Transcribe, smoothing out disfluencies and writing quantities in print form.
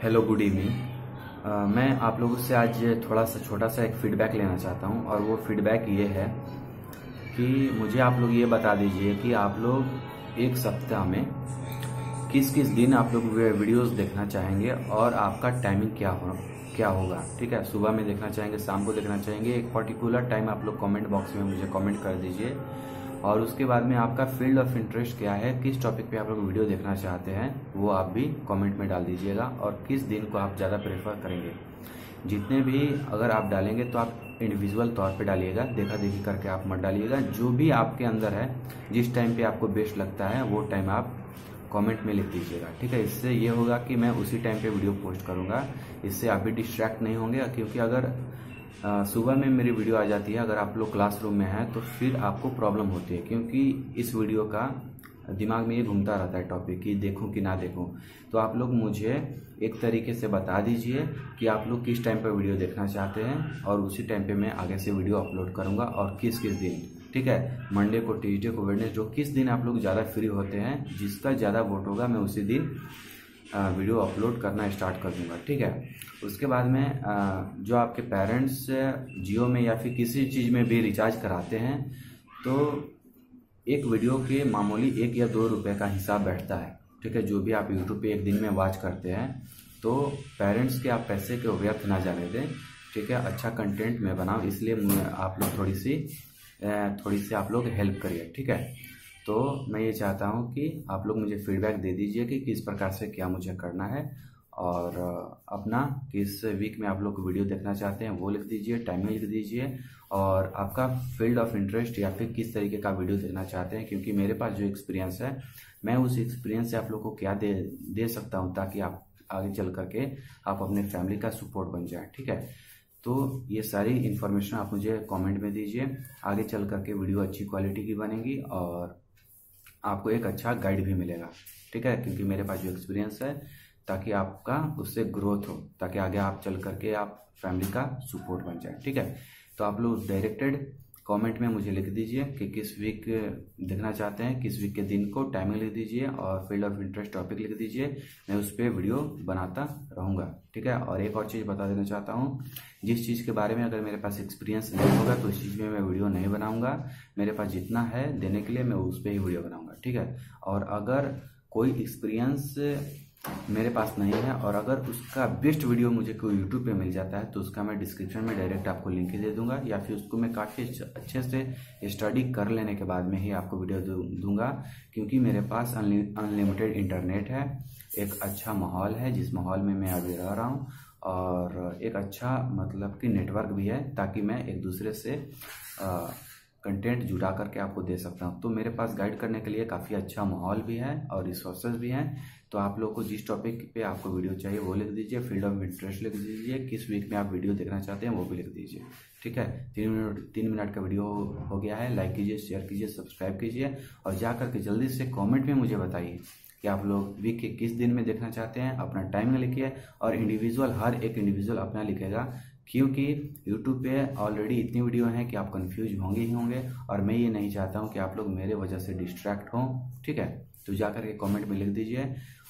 Hello, good evening. मैं आप लोगों से आज थोड़ा सा छोटा सा एक फीडबैक लेना चाहता हूं और वो फीडबैक ये है कि मुझे आप लोग ये बता दीजिए कि आप लोग एक सप्ताह में किस किस दिन आप लोग वीडियोस देखना चाहेंगे और आपका टाइमिंग क्या होगा। ठीक है, सुबह में देखना चाहेंगे, शाम को देखना चाहेंगे, एक पर्टिकुलर टाइम आप लोग कमेंट बॉक्स में मुझे कमेंट कर दीजिए। और उसके बाद में आपका फील्ड ऑफ इंटरेस्ट क्या है, किस टॉपिक पे आप लोग वीडियो देखना चाहते हैं, वो आप भी कमेंट में डाल दीजिएगा। और किस दिन को आप ज़्यादा प्रेफर करेंगे। जितने भी अगर आप डालेंगे तो आप इंडिविजुअल तौर पे डालिएगा, देखा देखी करके आप मत डालिएगा। जो भी आपके अंदर है, जिस टाइम पे आपको बेस्ट लगता है वो टाइम आप कमेंट में लिख दीजिएगा। ठीक है, इससे ये होगा कि मैं उसी टाइम पे वीडियो पोस्ट करूँगा। इससे आप भी डिस्ट्रैक्ट नहीं होंगे, क्योंकि अगर सुबह में मेरी वीडियो आ जाती है, अगर आप लोग क्लासरूम में हैं तो फिर आपको प्रॉब्लम होती है, क्योंकि इस वीडियो का दिमाग में ये घूमता रहता है टॉपिक कि देखूं कि ना देखूं। तो आप लोग मुझे एक तरीके से बता दीजिए कि आप लोग किस टाइम पर वीडियो देखना चाहते हैं, और उसी टाइम पे मैं आगे से वीडियो अपलोड करूंगा। और किस किस दिन, ठीक है, मंडे को, ट्यूसडे को, वेडनेसडे, जो किस दिन आप लोग ज़्यादा फ्री होते हैं, जिसका ज़्यादा वोट होगा मैं उसी दिन वीडियो अपलोड करना स्टार्ट कर दूंगा। ठीक है, उसके बाद में जो आपके पेरेंट्स जियो में या फिर किसी चीज़ में भी रिचार्ज कराते हैं, तो एक वीडियो के मामूली 1 या 2 रुपए का हिसाब बैठता है। ठीक है, जो भी आप यूट्यूब पे एक दिन में वॉच करते हैं, तो पेरेंट्स के आप पैसे के व्यर्थ ना जाने दें। ठीक है, अच्छा कंटेंट मैं बनाऊँ, इसलिए आप लोग थोड़ी सी आप लोग हेल्प करिए। ठीक है, तो मैं ये चाहता हूँ कि आप लोग मुझे फीडबैक दे दीजिए कि किस प्रकार से क्या मुझे करना है, और अपना किस वीक में आप लोग वीडियो देखना चाहते हैं वो लिख दीजिए, टाइमिंग लिख दीजिए, और आपका फील्ड ऑफ इंटरेस्ट या फिर किस तरीके का वीडियो देखना चाहते हैं। क्योंकि मेरे पास जो एक्सपीरियंस है, मैं उस एक्सपीरियंस से आप लोग को क्या दे सकता हूँ, ताकि आप आगे चल करके आप अपने फैमिली का सपोर्ट बन जाए। ठीक है, तो ये सारी इन्फॉर्मेशन आप मुझे कमेंट में दीजिए। आगे चल करके वीडियो अच्छी क्वालिटी की बनेगी और आपको एक अच्छा गाइड भी मिलेगा। ठीक है, क्योंकि मेरे पास जो एक्सपीरियंस है, ताकि आपका उससे ग्रोथ हो, ताकि आगे आप चल करके आप फैमिली का सपोर्ट बन जाए। ठीक है, तो आप लोग डायरेक्टेड कमेंट में मुझे लिख दीजिए कि किस वीक देखना चाहते हैं, किस वीक के दिन को टाइमिंग लिख दीजिए, और फील्ड ऑफ इंटरेस्ट टॉपिक लिख दीजिए। मैं उस पर वीडियो बनाता रहूँगा। ठीक है, और एक और चीज़ बता देना चाहता हूँ, जिस चीज़ के बारे में अगर मेरे पास एक्सपीरियंस नहीं होगा तो उस चीज़ में मैं वीडियो नहीं बनाऊँगा। मेरे पास जितना है देने के लिए मैं उस पर ही वीडियो बनाऊँगा। ठीक है, और अगर कोई एक्सपीरियंस मेरे पास नहीं है और अगर उसका बेस्ट वीडियो मुझे कोई यूट्यूब पे मिल जाता है, तो उसका मैं डिस्क्रिप्शन में डायरेक्ट आपको लिंक दे दूंगा, या फिर उसको मैं काफ़ी अच्छे से स्टडी कर लेने के बाद में ही आपको वीडियो दूंगा। क्योंकि मेरे पास अनलिमिटेड इंटरनेट है, एक अच्छा माहौल है जिस माहौल में मैं अभी रह रहा हूँ, और एक अच्छा मतलब कि नेटवर्क भी है, ताकि मैं एक दूसरे से कंटेंट जुटा करके आपको दे सकता हूँ। तो मेरे पास गाइड करने के लिए काफ़ी अच्छा माहौल भी है और रिसोर्सेज भी हैं। तो आप लोगों को जिस टॉपिक पे आपको वीडियो चाहिए वो लिख दीजिए, फील्ड ऑफ इंटरेस्ट लिख दीजिए, किस वीक में आप वीडियो देखना चाहते हैं वो भी लिख दीजिए। ठीक है, 3 मिनट का वीडियो हो गया है। लाइक कीजिए, शेयर कीजिए, सब्सक्राइब कीजिए, और जा करके जल्दी से कॉमेंट में मुझे बताइए कि आप लोग वीक के किस दिन में देखना चाहते हैं। अपना टाइम लिखिए, और इंडिविजुअल, हर एक इंडिविजुअल अपना लिखेगा, क्योंकि यूट्यूब पे ऑलरेडी इतनी वीडियो हैं कि आप कंफ्यूज होंगे ही होंगे, और मैं ये नहीं चाहता हूँ कि आप लोग मेरे वजह से डिस्ट्रैक्ट हों। ठीक है, तो जाकर के कमेंट में लिख दीजिए,